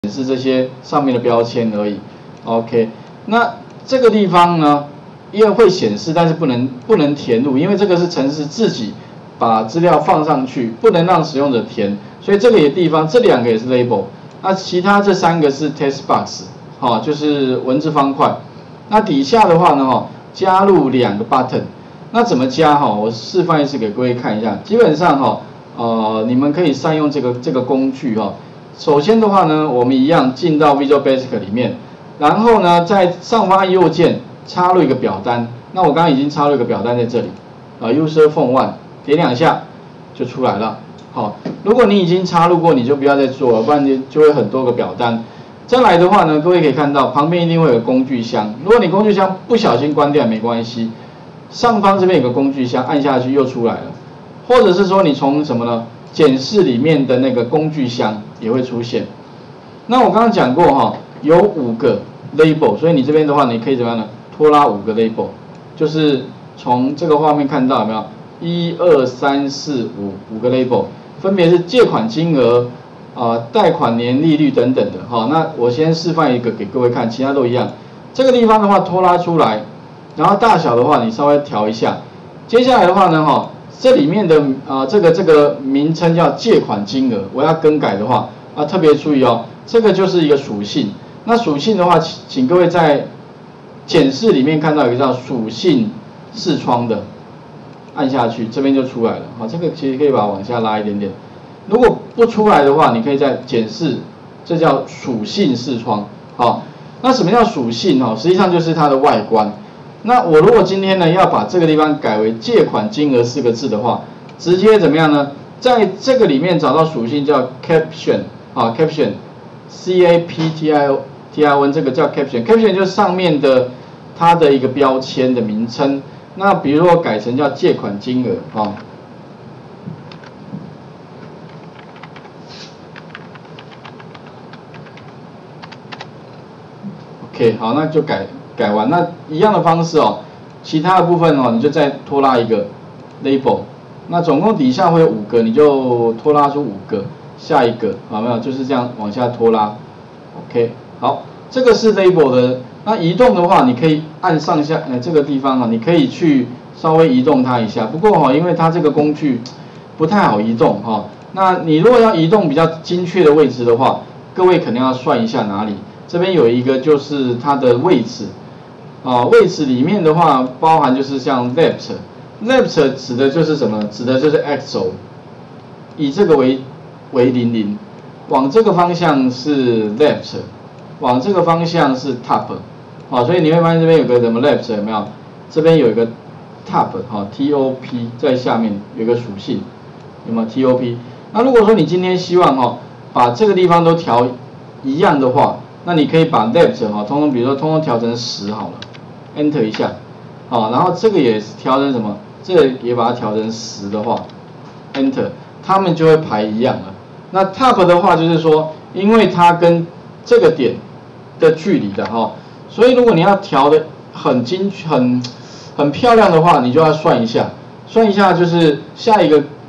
显示这些上面的标签而已。OK， 那这个地方呢，因为会显示，但是不能填入，因为这个是程式自己把资料放上去，不能让使用者填，所以这个地方这2个也是 label， 那其他这3个是 text box， 就是文字方块。那底下的话呢，加入2个 button， 那怎么加我示范一次给各位看一下。基本上你们可以善用这个工具首先的话呢，我们一样进到 Visual Basic 里面，然后呢，在上方按右键插入一个表单。那我刚刚已经插入一个表单在这里，User Form 1， 点2下就出来了。好，如果你已经插入过，你就不要再做了，不然就会很多个表单。再来的话呢，各位可以看到旁边一定会有工具箱。如果你工具箱不小心关掉没关系，上方这边有个工具箱，按下去又出来了。或者是说你从什么呢？检视里面的那个工具箱也会出现。那我刚刚讲过有5个 label， 所以你这边的话，你可以怎么样呢？拖拉5个 label， 就是从这个画面看到有没有？1、2、3、4、5个 label， 分别是借款金额。贷款年利率等等的那我先示范一个给各位看，其他都一样。这个地方的话拖拉出来，然后大小的话你稍微调一下。接下来的话呢这里面的这个名称叫借款金额，我要更改的话特别注意这个就是一个属性。那属性的话，请各位在检视里面看到有一个叫属性视窗的，按下去这边就出来了这个其实可以把它往下拉一点点。如果不出来的话，你可以在检视，这叫属性视窗。那什么叫属性实际上就是它的外观。那我如果今天呢要把这个地方改为借款金额4个字的话，直接怎么样呢？在这个里面找到属性叫 caption caption C A P T I O N， 这个叫 caption 就是上面的它的一个标签的名称。那比如说改成叫借款金额OK， 好，那就改完。那一样的方式其他的部分你就再拖拉一个 label。那总共底下会有5个，你就拖拉出5个，下一个有没有？就是这样往下拖拉。OK， 好，这个是 label 的。那移动的话，你可以按上下这个地方你可以去稍微移动它一下。不过因为它这个工具不太好移动那你如果要移动比较精确的位置的话，各位肯定要算一下哪里。这边有一个就是它的位置位置里面的话包含就是像 left 指的就是什么？指的就是 x 轴，以这个为00，往这个方向是 left， 往这个方向是 top， 所以你会发现这边有个什么 left 有没有？这边有一个 top top 在下面有一个属性，有没有 top？ 那如果说你今天希望把这个地方都调一样的话，那你可以把 left 比如说通通调成10好了 ，enter 一下然后这个也调成什么？这个也把它调成10的话 ，enter， 它们就会排一样了。那 top 的话就是说，因为它跟这个点的距离的所以如果你要调的很漂亮的话，你就要算一下就是下一个